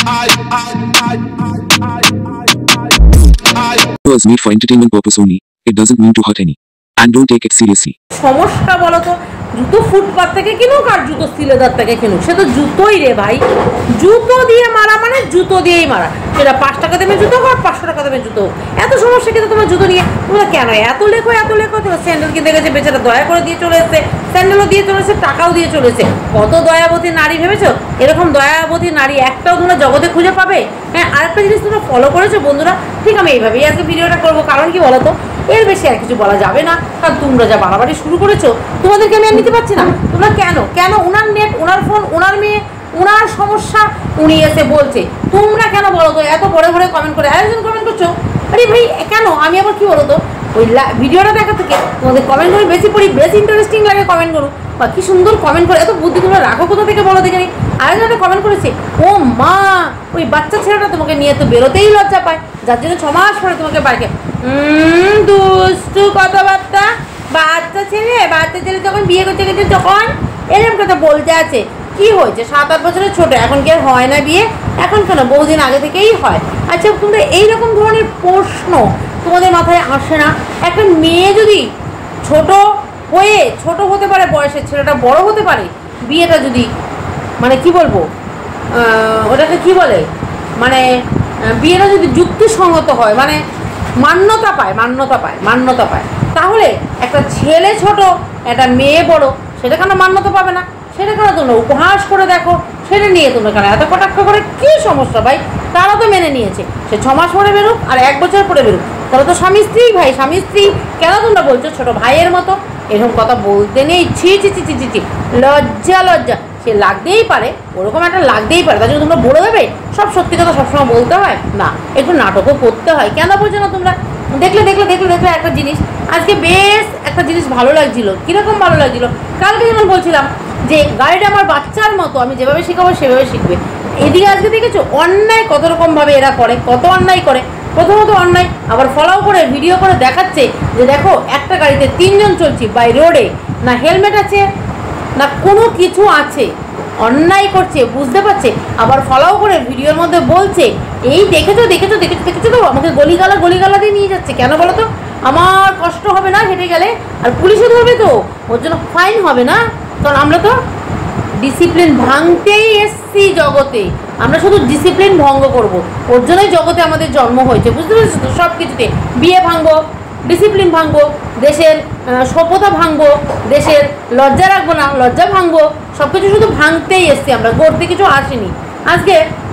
Was made for entertainment purpose only. It doesn't mean to hurt any. And don't take it seriously. সমস্যা বলো তো, জুতো ফুটপাত থেকে কিনুক আর জুতো সিলেদার থেকে কিনুক, সে তো জুতোই রে ভাই। জুতো দিয়ে মারা মানে জুতো দিয়েই মারা, সেটা 5 টাকা দেবে জুতো হোক 500 টাকা দেবে জুতো হোক। এত সমস্যা কিন্তু তোমার জুতো নিয়ে, তোমরা কেন এত লেখো এত লেখো? তোমার স্যান্ডেল কিনতে গেছে বেচারা দয়া করে দিয়ে চলে এসেছে, স্যান্ডেলও দিয়ে চলেছে, টাকাও দিয়ে চলেছে। কত দয়াবতী নারী ভেবেছো? এরকম দয়াবতী নারী একটাও তোমরা জগতে খুঁজে পাবে? হ্যাঁ, আরেকটা জিনিস তোমরা ফলো করেছো বন্ধুরা? ঠিক আমি এইভাবেই আজকে ভিডিওটা করবো, কারণ কি বলো তো, এর বেশি আর কিছু বলা যাবে না, কারণ তোমরা যা বাড়াবাড়ি শুরু করেছো তোমাদেরকে আমি আর নিতে পারছি না। তোমরা কেন কেন ওনার নেট, ওনার ফোন, ওনার মেয়ে, ওনার সমস্যা উনি এসে বলছে, তোমরা কেন বলো তো এত ভরে ভরে কমেন্ট করে আরেকজন কমেন্ট করছো? আরে ভাই কেন? আমি আবার কি বলো তো, ওই ভিডিওটা দেখা থেকে তোমাদের কমেন্ট করে বেশি পড়ি, বেশি ইন্টারেস্টিং লাগে কমেন্ট করো, বা কি সুন্দর কমেন্ট করে, এত বুদ্ধি তোমরা রাখো কোথা থেকে বলো দেখে নি। আরেকজন কমেন্ট করেছে, ও মা ওই বাচ্চা ছেলেটা তোমাকে নিয়ে তো বেরোতেই লজ্জা পায়, যার জন্য 6 মাস পরে তোমাকে বাইকে দুষ্টু কথাবার্তা, বাচ্চা ছেলে যখন বিয়ে করতে গেছে তখন এরকম কথা বলতে আছে। কি হয়েছে, 7-8 বছরের ছোট, এখন কি আর হয় না বিয়ে? এখন কেন, বহুদিন আগে থেকেই হয়। আচ্ছা তোমরা এইরকম ধরনের প্রশ্ন তোমাদের মাথায় আসে না? একটা মেয়ে যদি ছোট হতে পারে বয়সের, ছেলেটা বড় হতে পারে, বিয়েটা যদি মানে কি বলবো ওটাকে কি বলে, মানে বিয়েটা যদি যুক্তিসঙ্গত হয়, মানে মান্যতা পায়, তাহলে একটা ছেলে ছোট একটা মেয়ে বড়, সেটা কেন মান্যতা পাবে না? সেটা কেন তোমরা উপহাস করে দেখো? সেটা নিয়ে তোমরা কেন এত কটাক্ষ করে? কী সমস্যা ভাই? তারা তো মেনে নিয়েছে, সে 6 মাস পরে বেরোক আর 1 বছর পরে বেরোক, তারা তো স্বামী স্ত্রী ভাই, স্বামী স্ত্রী। কেন তোমরা বলছো ছোট ভাইয়ের মতো? এরকম কথা বলতে নেই, ছি ছি ছি ছি ছি ছি, লজ্জা। সে লাগতেই পারে, ওরকম একটা লাগতেই পারে, তার জন্য তোমরা বলে দেবে সব সত্যি কথা সবসময় বলতে হয় না, একটু নাটকও করতে হয়। কেন বলছো না তোমরা? দেখলে একটা জিনিস, আজকে বেশ একটা জিনিস ভালো লাগছিল। কীরকম ভালো লাগছিল? কালকে যেমন বলছিলাম যে গাড়িটা আমার বাচ্চার মতো, আমি যেভাবে শেখাবো সেভাবে শিখবে। এদিকে আজকে দেখেছো অন্যায় কত রকমভাবে এরা করে, কত অন্যায় করে। প্রথমত অন্যায়, আবার ফলো করে ভিডিও করে দেখাচ্ছে যে দেখো একটা গাড়িতে 3 জন চলছি বাই রোডে, না হেলমেট আছে না কোনো কিছু আছে, অন্যায় করছে বুঝতে পারছে, আবার ফলো করে ভিডিওর মধ্যে বলছে এই দেখেছো তো আমাকে গলিগালা দিয়ে নিয়ে যাচ্ছে। কেন বলো তো? আমার কষ্ট হবে না হেঁটে গেলে? আর পুলিশও ধরবে তো, ওর জন্য ফাইন হবে না? কারণ আমরা তো ডিসিপ্লিন ভাঙতেই এসছি জগতে, আমরা শুধু ডিসিপ্লিন ভঙ্গ করব, ওর জন্যই জগতে আমাদের জন্ম হয়েছে, বুঝতে পেরেছো তো? সব কিছুতে বিয়ে ভাঙবো, ডিসিপ্লিন ভাঙবো, দেশের সভ্যতা ভাঙবো, দেশের লজ্জা রাখবো না, লজ্জা ভাঙবো, সব কিছু শুধু ভাঙতেই এসছি আমরা, গড়তে কিছু আসেনি। আজকে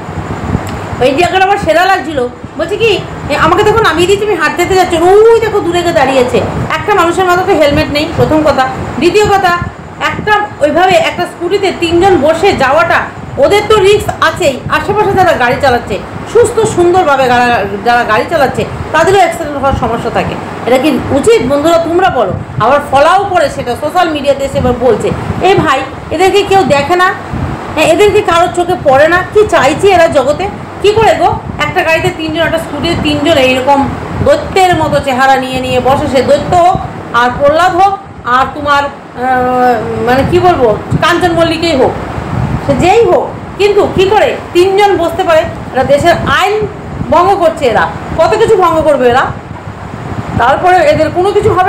ওই জায়গাটা আমার সেরা লাগছিল, বলছি কি আমাকে তখন নামিয়ে দিয়েছি, আমি হাঁটতে যাচ্ছি, ওই দেখো দূরে গিয়ে দাঁড়িয়েছে একটা মানুষের মাথাতে হেলমেট নেই, প্রথম কথা। দ্বিতীয় কথা, একটা ওইভাবে একটা স্কুটিতে 3 জন বসে যাওয়াটা, ওদের তো রিস্ক আছেই, আশেপাশে যারা গাড়ি চালাচ্ছে সুস্থ সুন্দরভাবে যারা গাড়ি চালাচ্ছে তাদেরও অ্যাক্সিডেন্ট হওয়ার সমস্যা থাকে। এটা কি উচিত বন্ধুরা? তোমরা বলো। আবার ফলাও করে সেটা সোশ্যাল মিডিয়াতে এসে এবার বলছে, এই ভাই এদেরকে কেউ দেখে না, হ্যাঁ এদেরকে কারোর চোখে পড়ে না, কি চাইছে এরা জগতে? কি করে গো, একটা গাড়িতে 3 জন, একটা স্কুটিতে 3 জন এইরকম দৈত্যের মতো চেহারা নিয়ে বসে, সে দৈত্য হোক আর প্রহ্লাদ হোক আর তোমার মানে কি বলবো কাঞ্চন মল্লিকেই হোক, সে যেই হোক, কিন্তু কি করে 3 জন বসতে পারে? এরা দেশের আইন ভঙ্গ করছে, এরা কত কিছু ভঙ্গ করবে এরা, তারপরে এদের কোনো কিছু হবে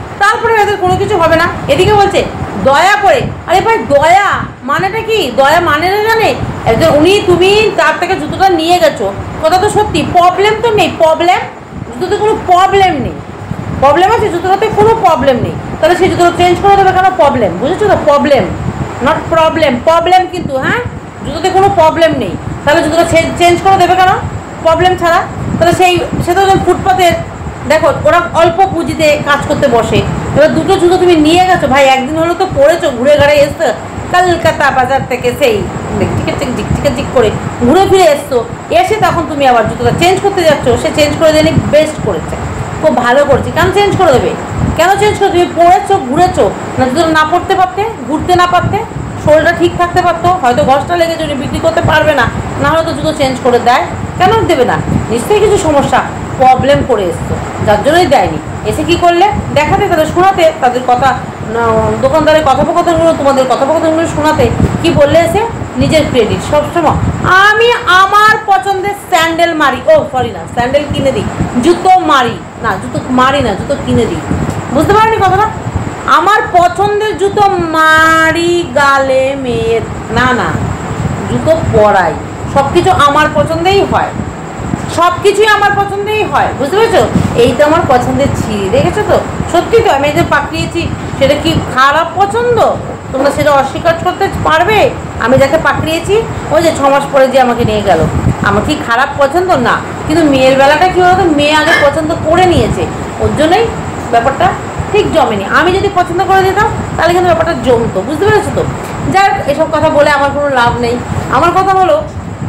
না, এদিকে বলছে দয়া করে। আরে ভাই দয়া মানেটা কি? দয়া মানে না জানে একজন, তুমি তার থেকে জুতোটা নিয়ে গেছো, কথা তো সত্যি, প্রবলেম তো নেই, জুতোতে কোনো প্রবলেম নেই, প্রবলেম আছে জুতোটাতে কোনো প্রবলেম নেই, তাহলে সেই জুতোটা চেঞ্জ করে দেবে কেন? প্রবলেম, বুঝেছো তো? প্রবলেম নট প্রবলেম কিন্তু, হ্যাঁ জুতোতে কোনো প্রবলেম নেই, তাহলে জুতোটা চেঞ্জ করে দেবে কেন প্রবলেম ছাড়া? তাহলে সে তো ফুটপাতের, দেখো ওরা অল্প পুঁজিতে কাজ করতে বসে, এবার 2টো জুতো তুমি নিয়ে গেছো ভাই, একদিন হলো তো পড়েছো, ঘুরে ঘাড়ে এসছো কলকাতা বাজার থেকে, সেই টিকিট করে ঘুরে ফিরে এসছো, এসে তখন তুমি আবার জুতোটা চেঞ্জ করতে যাচ্ছ, সে চেঞ্জ করে দেয়নি, বেস্ট করেছে, খুব ভালো করছি। কেন চেঞ্জ করে দেবে? কেন চেঞ্জ করে? তুমি পড়েছো, ঘুরেছো, না জুতো না পড়তে পারতে, ঘুরতে না পারতে, শরীরটা ঠিক থাকতে পারতো, হয়তো ঘষটা লেগে যদি বিক্রি করতে পারবে না, না হলে তো জুতো চেঞ্জ করে দেয়, কেন দেবে না? নিশ্চয়ই কিছু সমস্যা, প্রবলেম করে এসছো, যার জন্যই দেয়নি। এসে কি করলে? দেখাতে, তাদের শোনাতে, তাদের কথা, দোকানদারের কথোপকথনগুলো, তোমাদের কথোপকথনগুলো শোনাতে, কি বললে এসে? নিজের ক্রেডিট সবসময়, আমি আমার পছন্দের স্যান্ডেল মারি, ও সরি না, স্যান্ডেল কিনে দিই, জুতো মারি না, জুতো মারি না, জুতো কিনে দিই। বুঝতে পারেনি কথাটা? আমার পছন্দের জুতো মারি গালে মেয়ের, না না, জুতো পরাই। সব কিছু আমার পছন্দেই হয়, সব কিছুই আমার পছন্দেই হয়। বুঝতে পেরেছো? এই তো আমার পছন্দের ছিঁড়ি, দেখেছো তো? সত্যি তো, আমি যে পাঠিয়েছি সেটা কি খারাপ পছন্দ? তোমরা সেটা অস্বীকার করতে পারবে? আমি যাকে পাঠিয়েছি ওই যে 6 মাস পরে যে আমাকে নিয়ে গেল, আমার কি খারাপ পছন্দ? না। কিন্তু মেয়ের বেলাটা কী বলতো, মেয়ে আগে পছন্দ করে নিয়েছে, ওর জন্যই ব্যাপারটা ঠিক জমেনি। আমি যদি পছন্দ করে দিতাম তাহলে কিন্তু ব্যাপারটা জমতো। বুঝতে পেরেছো তো? যাই হোক, এসব কথা বলে আমার কোনো লাভ নেই। আমার কথা হলো,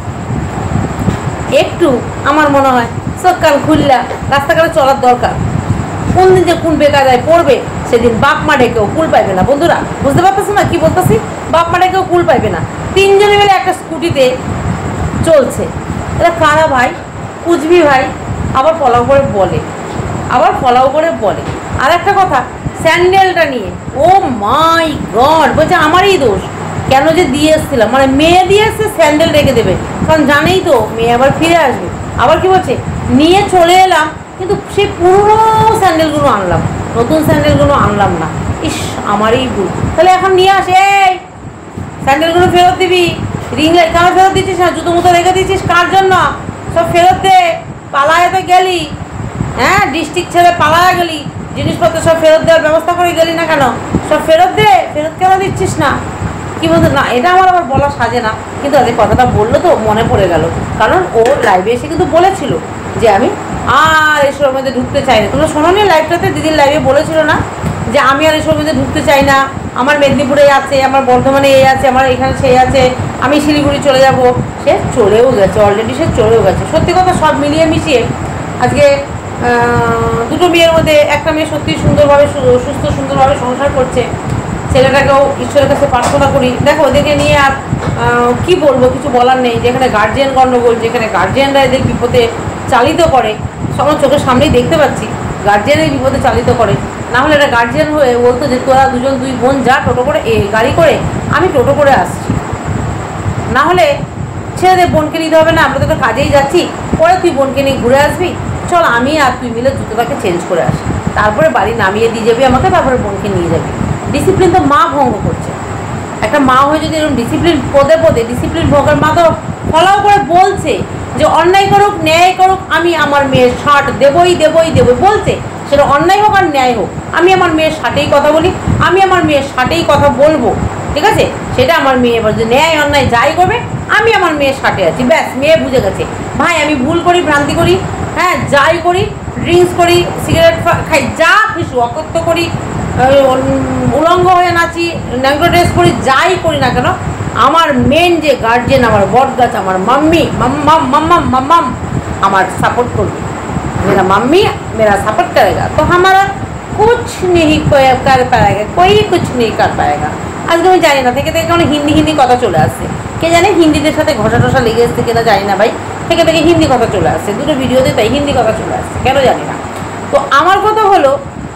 একটু আমার মনে হয় সকাল খুললা রাস্তাঘাটে চলার দরকার। কোন দিন যে কোন বেকায়দায় পড়বে সেদিন বাপ মা ডেকেও কুল পাইবে না। বন্ধুরা, বুঝতে পারতেছো না কি বলতেছি? বাপ মা ডেকেও কুল পাইবে না। 3 জনে মিলে একটা স্কুটিতে চলছে, এটা কারা ভাই? কুচবি ভাই। আবার ফলাও করে বলে, আর একটা কথা, স্যান্ডেলটা নিয়ে, ও মাই গড, বলছে আমারই দোষ, কেন যে দিয়ে এসেছিলাম, মানে মেয়ে দিয়ে এসছে স্যান্ডেল রেখে দেবে, কারণ জানেই তো মেয়ে আবার ফিরে আসবে। আবার কি বলছে, নিয়ে চলে এলাম কিন্তু সেই পুরনো স্যান্ডেলগুলো আনলাম, নতুন স্যান্ডেলগুলো আনলাম না। ইস, আমারই ভুল। তাহলে এখন নিয়ে আসে, এই স্যান্ডেলগুলো ফেরত দিবি। রিং লাইট কেন ফেরত দিচ্ছিস না? জুতো মুতো রেখে দিচ্ছিস কার জন্য? সব ফেরত দে। পালায় তো গেলি, হ্যাঁ, ডিস্ট্রিক্ট ছেড়ে পালায় গেলি, জিনিসপত্র সব ফেরত দেওয়ার ব্যবস্থা করে গেলি না কেন? সব ফেরত দে। ফেরত কেন দিচ্ছিস না? কি বলতো না, এটা আমার আবার বলা সাজে না, কিন্তু আজকে কথাটা বললো তো মনে পড়ে গেল। কারণ ও লাইভে এসে কিন্তু বলেছিল যে আমি আর এসবের মধ্যে ঢুকতে চাই না। তোমরা শোনো নি লাইভটাতে? দিদির লাইভে বলেছিল না যে আমি আর এসবের মধ্যে ঢুকতে চাই না, আমার মেদিনীপুরে আছে, আমার বর্ধমানে এই আছে, আমার এখানে সেই আছে, আমি শিলিগুড়ি চলে যাব। সে চলেও গেছে, অলরেডি সে চলেও গেছে। সত্যি কথা, সব মিলিয়ে মিশিয়ে আজকে দুটো মেয়ের মধ্যে একটা মেয়ে সত্যি সুন্দরভাবে সুস্থ সুন্দরভাবে সংসার করছে। ছেলেটাকেও ঈশ্বরের কাছে প্রার্থনা করি। দেখো, ওদেরকে নিয়ে আর কি বলবো, কিছু বলার নেই। যেখানে গার্জিয়ান গণ্ডগোল, যেখানে গার্জিয়ানরা এদের বিপদে চালিত করে, সবার চোখের সামনেই দেখতে পাচ্ছি গার্জিয়ানের বিপদে চালিত করে। না হলে একটা গার্জিয়ান হয়ে বলতো যে তোরা দুই বোন যা টোটো করে, গাড়ি করে, আমি টোটো করে আসছি। না হলে ছেলেদের বোনকে নিতে হবে না, আমরা তো কাজেই যাচ্ছি, পরে তুই বোনকে নিয়ে ঘুরে আসবি, চল আমি আর তুই মিলে জুতোটাকে চেঞ্জ করে আসি, তারপরে বাড়ি নামিয়ে দিয়ে যাবি আমাকে, তারপরে বোনকে নিয়ে যাবি। ডিসিপ্লিন তো মা ভঙ্গ করছে। একটা মা হয়ে যদি এরকম ডিসিপ্লিন, পদে পদে ডিসিপ্লিন ভঙ্গের, মা তো ফলাও করে বলছে যে অন্যায় করুক ন্যায় করুক আমি আমার মেয়ের ষাট দেবই বলছে। সেটা অন্যায় হোক আর ন্যায় হোক, আমি আমার মেয়ের ষাটেই কথা বলি, আমি আমার মেয়ের ষাটেই কথা বলবো। ঠিক আছে? সেটা আমার মেয়ে এবার যে ন্যায় অন্যায় যাই করবে, আমি আমার মেয়ের ষাটে আছি, ব্যাস। মেয়ে বুঝে গেছে ভাই আমি ভুল করি, ভ্রান্তি করি, হ্যাঁ যাই করি, ড্রিঙ্কস করি, সিগারেট খাই, যা কিছু অকথ্য করি, উলঙ্গ হয়ে নাচি, ন্যাংটো ড্রেস করি, যাই করি না কেন, আমার মেন যে গার্জিয়ান, আমার বট গাছ, আমার মাম্মি, মাম্মাম আমার সাপোর্ট করবে। मेरा मम्मी मेरा सपोर्ट करेगा तो हमारा कुछ नहीं कर पाएगा, कोई कुछ नहीं कर पाएगा। আজকে আমি জানি না থেকে কেমন হিন্দি কথা চলে আসছে, কে জানে হিন্দিদের সাথে ঘষা টসা লেগে আসছে কিনা জানি না ভাই, থেকে হিন্দি কথা চলে আসছে, দুটো ভিডিওতে তাই হিন্দি কথা চলে আসছে, কেন জানি না। তো আমার কথা হলো,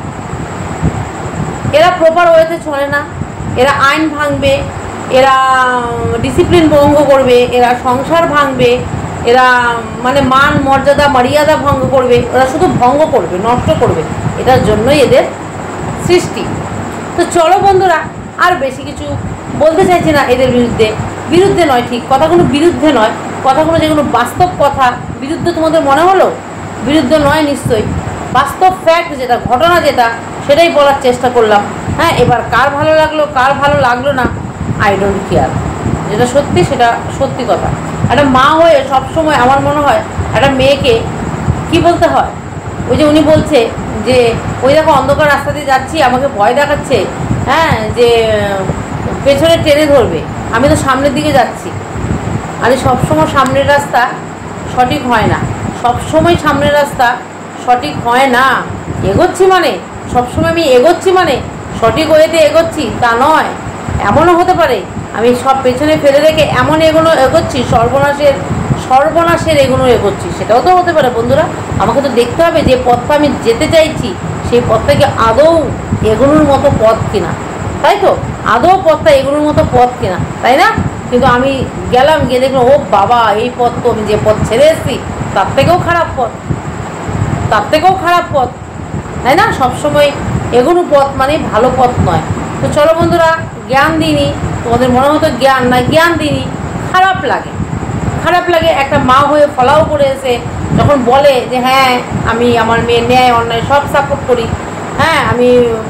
এরা প্রপার ওয়েতে চলে না, এরা আইন ভাঙবে, এরা ডিসিপ্লিন ভঙ্গ করবে, এরা সংসার ভাঙবে, এরা মানে মান মর্যাদা ভঙ্গ করবে, ওরা শুধু ভঙ্গ করবে, নষ্ট করবে, এটার জন্যই এদের সৃষ্টি। তো চলো বন্ধুরা, আর বেশি কিছু বলতে চাইছি না এদের বিরুদ্ধে নয়, ঠিক কথাগুলো বিরুদ্ধে নয়, কথাগুলো যেগুলো বাস্তব কথা, বিরুদ্ধে তোমাদের মনে হলো? বিরুদ্ধে নয় নিশ্চয়ই, বাস্তব ফ্যাক্ট যেটা, ঘটনা যেটা, সেটাই বলার চেষ্টা করলাম। হ্যাঁ, এবার কার ভালো লাগলো কার ভালো লাগলো না আই ডোন্ট কেয়ার, যেটা সত্যি সেটা সত্যি কথা। একটা মা হয়ে সবসময় আমার মনে হয় একটা মেয়েকে কি বলতে হয়, ওই যে উনি বলছে যে ওই দেখো অন্ধকার রাস্তা দিয়ে যাচ্ছি, আমাকে ভয় দেখাচ্ছে, হ্যাঁ যে পেছনে টেনে ধরবে, আমি তো সামনের দিকে যাচ্ছি। আরে সবসময় সামনের রাস্তা সঠিক হয় না, সবসময় সামনের রাস্তা সঠিক হয় না। এগোচ্ছি মানে সবসময় আমি এগোচ্ছি মানে সঠিক ওয়েতে এগোচ্ছি তা নয়। এমনও হতে পারে আমি সব পেছনে ফেলে রেখে এমন এগোচ্ছি সর্বনাশের এগোচ্ছি, সেটাও তো হতে পারে বন্ধুরা। আমাকে তো দেখতে হবে যে পথটা আমি যেতে চাইছি সেই পথটা কি আদৌ এগোনোর মতো পথ কিনা, তাই তো? আদৌ পথটা এগোনোর মতো পথ কিনা, তাই না? কিন্তু আমি গেলাম, গিয়ে দেখলাম ও বাবা, এই পথ তো আমি যে পথ ছেড়ে এসেছি তার থেকেও খারাপ পথ, তার থেকেও খারাপ পথ, তাই না? সবসময় এগোনো পথ মানে ভালো পথ নয়। তো চলো বন্ধুরা, জ্ঞান দিইনি, তোমাদের মনে হতো জ্ঞান নাই, জ্ঞান দিইনি। খারাপ লাগে, খারাপ লাগে একটা মা হয়ে ফলাও করে এসে যখন বলে যে হ্যাঁ আমি আমার মেয়ের ন্যায় অন্যায় সব সাপোর্ট করি, হ্যাঁ আমি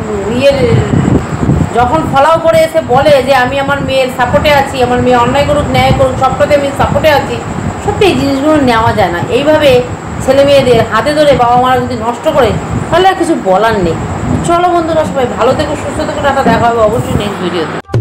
যখন ফলাও করে এসে বলে যে আমি আমার মেয়ের সাপোর্টে আছি, আমার মেয়ে অন্যায় করুক ন্যায় করুক সবটাতে আমি সাপোর্টে আছি, সত্যি এই জিনিসগুলো নেওয়া যায় না। এইভাবে ছেলে মেয়েদের হাতে ধরে বাবা মারা যদি নষ্ট করে তাহলে আর কিছু বলার নেই। চলো বন্ধুরা, সবাই ভালো থেকো, সুস্থ থেকো, টাটা, দেখা হবে অবশ্যই নেক্সট ভিডিওতে।